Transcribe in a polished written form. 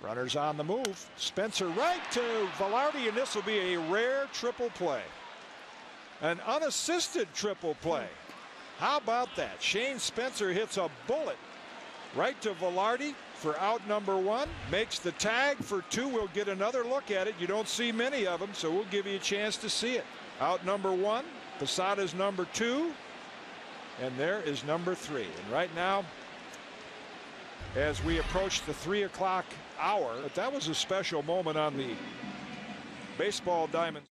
Runners on the move. Spencer right to Velarde, and this will be a rare triple play. An unassisted triple play. How about that? Shane Spencer hits a bullet right to Velarde for out number 1. Makes the tag for 2. We'll get another look at it. You don't see many of them, so we'll give you a chance to see it. Out number 1. Posada's number 2. And there is number 3. And right now, as we approach the 3 o'clock hour, that was a special moment on the baseball diamond.